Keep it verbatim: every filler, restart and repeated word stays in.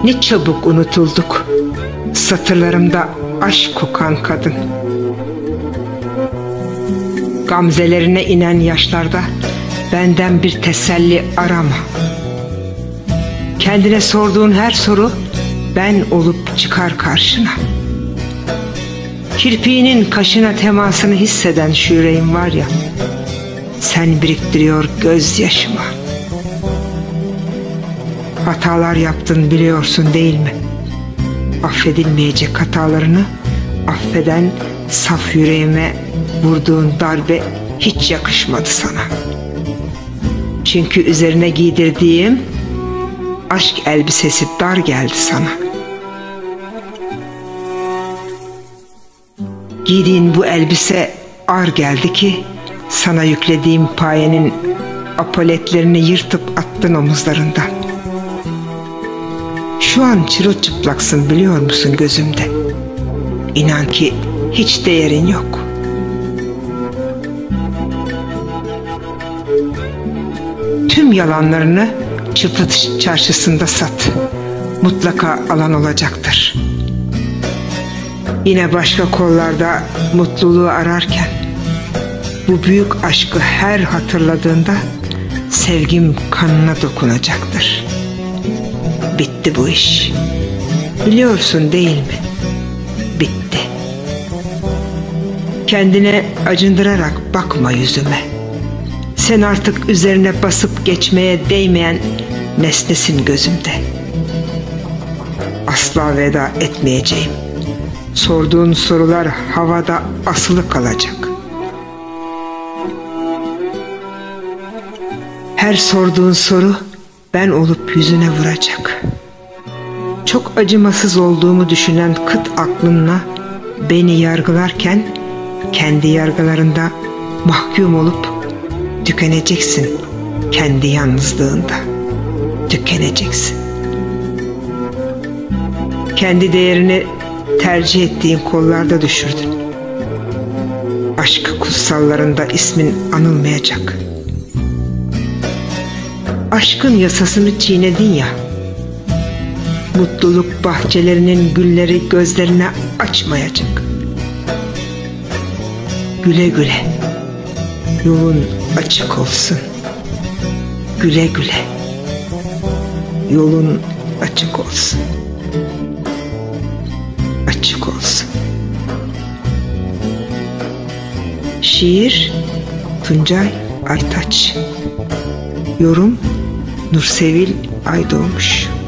Ne çabuk unutulduk, satırlarımda aşk kokan kadın. Gamzelerine inen yaşlarda benden bir teselli arama. Kendine sorduğun her soru ben olup çıkar karşına. Kirpiğinin kaşına temasını hisseden şu yüreğim var ya, sen biriktiriyor gözyaşıma. Hatalar yaptın biliyorsun değil mi? Affedilmeyecek hatalarını affeden saf yüreğime vurduğun darbe hiç yakışmadı sana. Çünkü üzerine giydirdiğim aşk elbisesi dar geldi sana. Giydiğin bu elbise ağır geldi ki sana yüklediğim payenin apoletlerini yırtıp attın omuzlarından. Şu an çırılçıplaksın biliyor musun gözümde? İnan ki hiç değerin yok. Tüm yalanlarını Çıplıt Çarşısı'nda sat. Mutlaka alan olacaktır. Yine başka kollarda mutluluğu ararken bu büyük aşkı her hatırladığında sevgim kanına dokunacaktır. Bitti bu iş. Biliyorsun değil mi? Bitti. Kendine acındırarak bakma yüzüme. Sen artık üzerine basıp geçmeye değmeyen nesnesin gözümde. Asla veda etmeyeceğim. Sorduğun sorular havada asılı kalacak. Her sorduğun soru ben olup yüzüne vuracak. Çok acımasız olduğumu düşünen kıt aklınla beni yargılarken kendi yargılarında mahkum olup tükeneceksin kendi yalnızlığında. Tükeneceksin. Kendi değerini tercih ettiğin kollarda düşürdün. Aşk kutsallarında ismin anılmayacak. Aşkın yasasını çiğnedin ya. Mutluluk bahçelerinin gülleri gözlerine açmayacak. Güle güle. Yolun açık olsun. Güle güle. Yolun açık olsun. Açık olsun. Şiir Tuncay Aytaç. Yorum Nursevil Aydoğmuş.